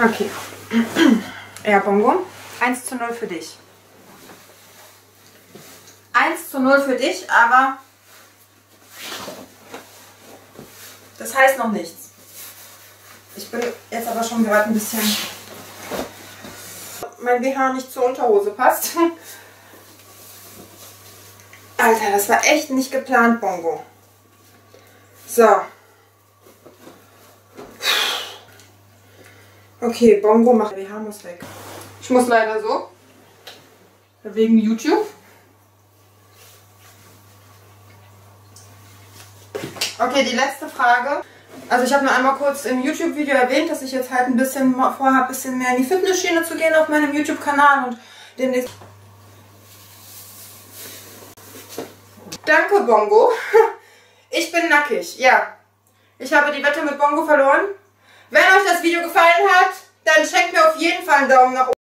Okay. Ja, Bongo. 1:0 für dich. 1:0 für dich, aber das heißt noch nichts. Ich bin jetzt aber schon gerade ein bisschen... Mein BH nicht zur Unterhose passt. Alter, das war echt nicht geplant, Bongo. So. Okay, Bongo macht... BH muss weg. Ich muss leider so. Wegen YouTube. Okay, die letzte Frage. Also ich habe nur einmal kurz im YouTube-Video erwähnt, dass ich jetzt halt ein bisschen vorhabe, ein bisschen mehr in die Fitnessschiene zu gehen auf meinem YouTube-Kanal und demnächst... Danke, Bongo. Ich bin nackig, ja. Ich habe die Wette mit Bongo verloren. Wenn euch das Video gefallen hat, dann schenkt mir auf jeden Fall einen Daumen nach oben.